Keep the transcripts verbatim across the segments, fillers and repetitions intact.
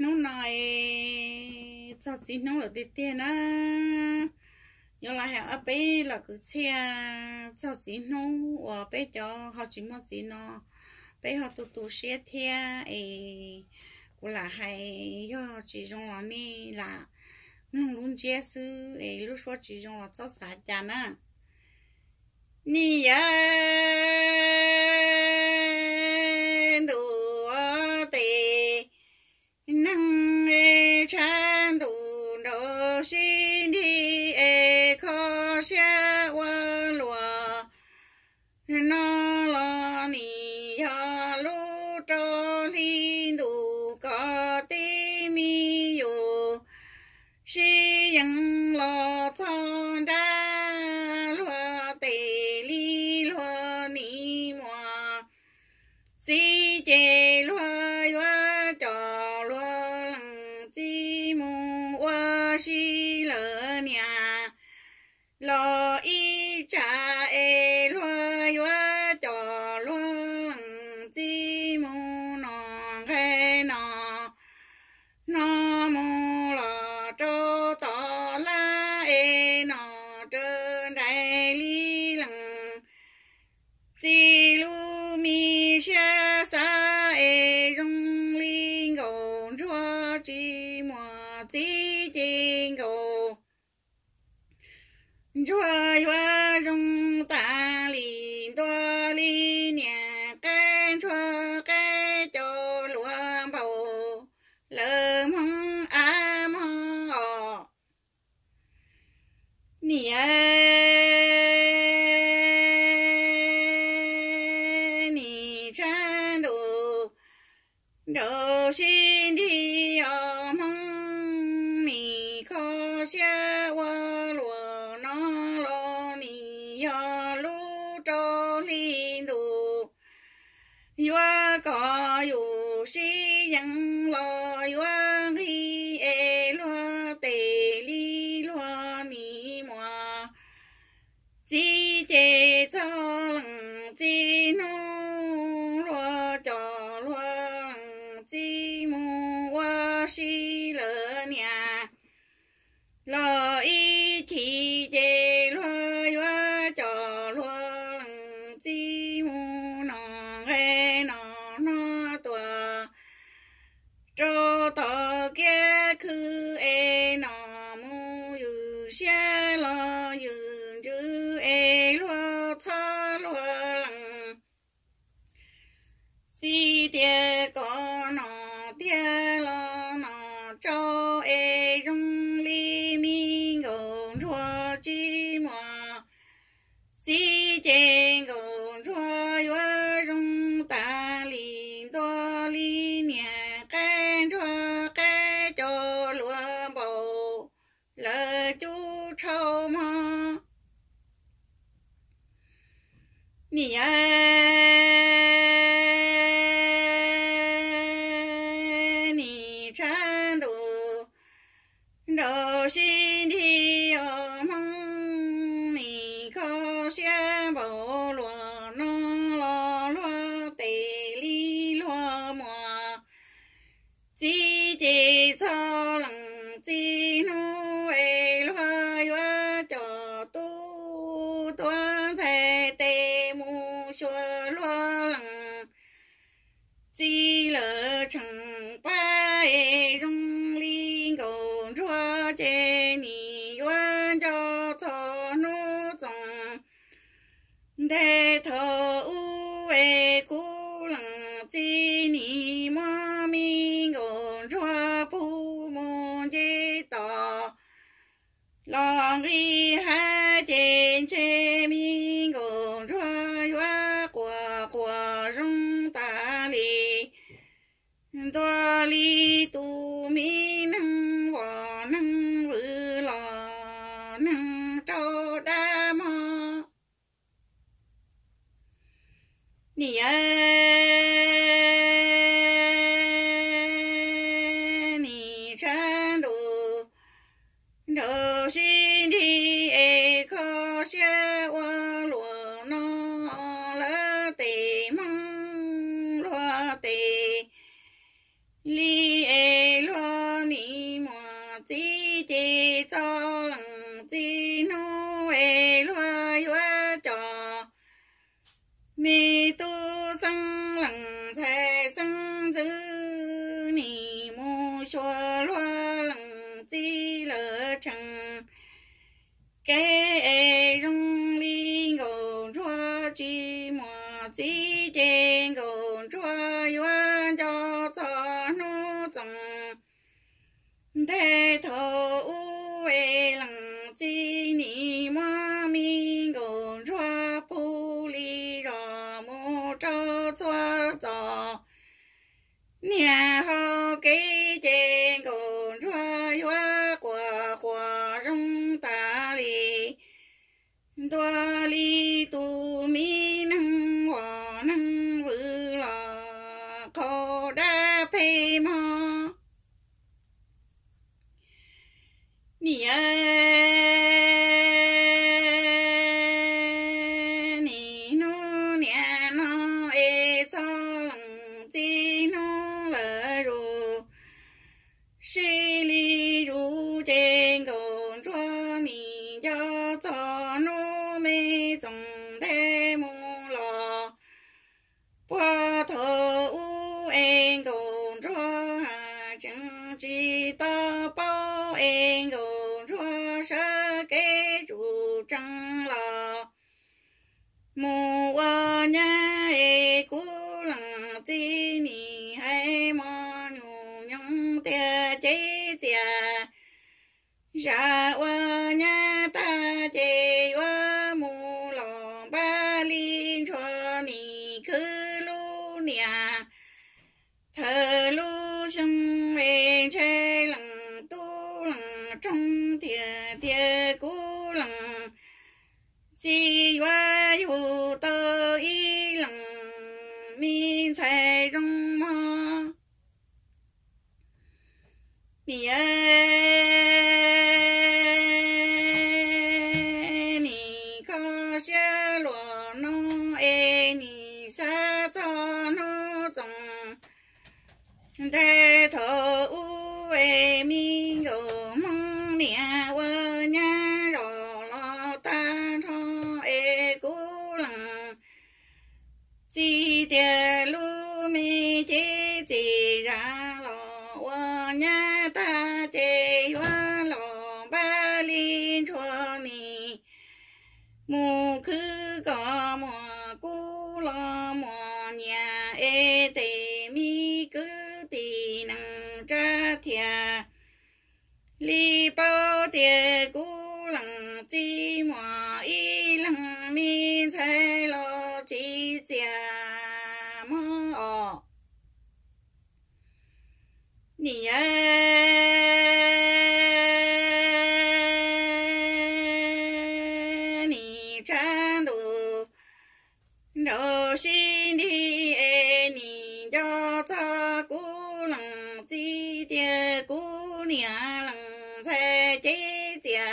nó nói cho chị nó là tiền tiền á giờ là hàng ở bên là cứ xe cho chị nó ở bên cho họ chỉ muốn chị nó bên họ tụ tụ xe theo ấy cũng là hay do chỉ trong là ni là nó luôn chia sẻ ấy lúc số chỉ trong là cho xã cha nè ni ya đồ tê năng e chan đồ đồ xin đi e khó xa qua lúa nó lo ni ya lu cho linh đồ có tê mi yo si yang lo chọn ra lúa tê li lúa ni mua si chê lúa yo cho lúa lăng chi mu wa si lỡ nhà lo y cha e lúa yo cho lúa lăng chi mu nó cái nó nó mu lo cho to la e nó trơn đại li lăng chi lu mi xa xa e rong linh gồn chúa chi mùa chi chi gồ chúa chúa rong ta linh toa li nhà cái chúa cái cho lúa bầu lơ mong á mong ọ nè đồ xin đi ở mong nì khó xa qua lúa nó lo nì yo lu cho linh đồ yo có yu si yang lo yo khi e lo tê li lo nì mua chi chê cho lăng chi nu lo cho lo chi mu wa si lỡ nhà lo y chi chê lo yo cho lo lăng chi mu nó nghe nó nó tua cho to kia khư e nó mu yu xa lo yu chữ e lo cha lo lăng si tia có nó tia lo nó cho e rong li mi gồn chua chi mùa si chê gồn chua yo rong ta li to li nhà cái chua cái cho lúa bầu lỡ chú trâu mò nì đồ xin đi ở mong nì khó xa bầu lúa nó lo lúa tê li lúa mùa chi chê cho lăng chi nu e lúa yo cho tu tuan xe tê mu xua lúa lăng chi lỡ chẳng ba e rong linh gồn chúa chê nì yuan cho cho nu trong để thơ u e cu lăng chi nì mua mi gồn chúa pu môn chê tỏ lòng y ha chê chê mi gồn chúa yuan quả quả rung ta lì toa li tu mi năng hòa năng vự lò năng trâu đa mò nì a nì chan đồ đồ xin đi e khó xa qua lúa nó lỡ tê mong lúa tê li e lúa nì mô xua loa lăng chi lỡ chẳng kê rung li gồm chua chi mùa chi trên gồm chua yuan cho cho nô chẳng thế thô u ê lăng chi nì mô mi gồm chua pu li rò mô cho chua cho nhà hô kê trên gồm chua yuan quả quả rung ta li tua li tu mi năng hòa năng vư lò khô đa phê mò nì ơ nì nô nè nô ê cho lăng chi nô lỡ rù xì li rù trên gồm cho nì cho cho nô mê trong đê mô lò qua thơ u en gồm cho hà chẳng chi ta bao en gồm cho sa kê chủ trăng lò mù ơ nha ê cú lăng chi nì hay mò nhù nhung tia chế tia ra ơ nha ta chế ơ mù lò ba linh cho nì khứ lu nìa thơ lu sông về chê lăng tu lăng trong thìa thìa cú lăng chi hoa yu tơ y lăng mi chạy rong mò nì ơ nì có xe lùa nô ê nì sa cho nô tổng thế thơ u ê mi gồ mong nè vơ nha rò lo ta thô ê cú lăng chi tia lu mi chế chỉ ra lò vơ nha ta chế vơ lò ba linh chua nì mù khứ có mùa cú lo mùa nhà ê tê mi cứ tì năng tra thìa li bao tìa cú lăng chi mùa y lăng mi chạy lo chi chìa mò nì ơ nì chan đủ đồ xin đi ê nì cho cho cú lăng chi tia cú nìa lăng xe chế tia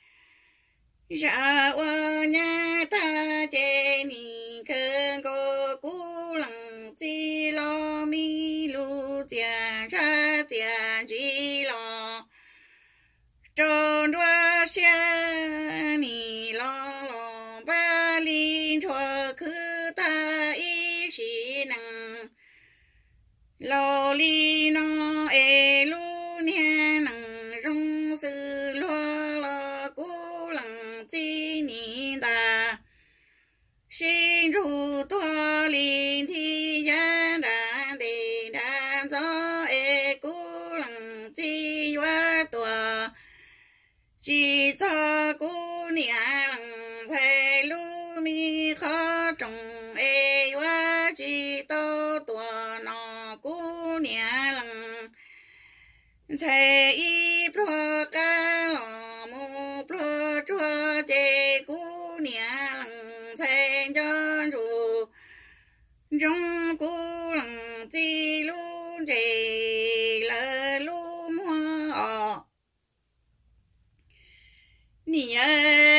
ra ơ nha ta chế nì khơn cô cú lăng chi lo mi lu tia cha tia chi lo tròn đoa xe nì lo lo ba linh chua khứ ta y xì năng lo li no ê lu nha năng rong sư lo lo cú lăng chi nì ta xin ru tua linh thi gia đàn đề đàn gió ê cú lăng chi hoa tua chỉ cho cú nìa lăng thầy lu mi khó trồng ê hoa chỉ tô tua nọ cú nìa lăng thầy y pro ca lò mu pro chua chê cú nìa lăng thầy cho ru trong cú lăng chi lu chê lơ lu mua ọ nì ơ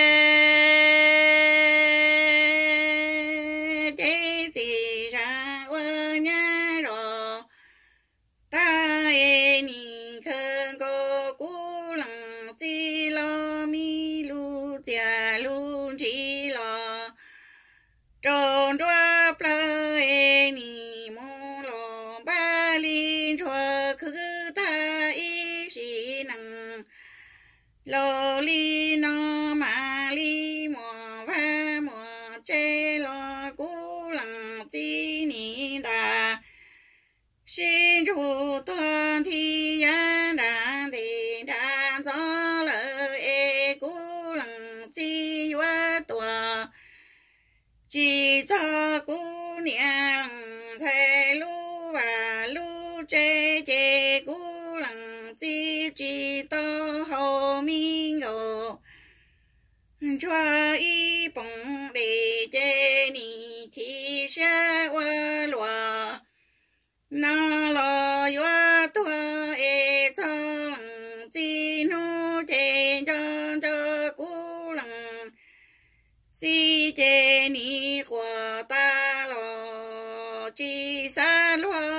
chế chỉ ra ơ nha rò ta ê nì khơn cô cú lăng chi lo mi lu chia lu chi lo tròn đoa plơ ê lô li no ma li mò va mò chê lo cú lăng chi ni đà xin chủ tuân thi yan đàn thì đàn gió lỡ ê cú lăng chi quá tòa chỉ cho cú niệm thầy lu và lu chê chê cú lăng chi chỉ to hậu minh ngộ cho y bông để chê ni chi sa qua lùa na lo yo tua e cho lăng chi nu chê cho cho cú lăng si chê ni của ta lo chi sa lúa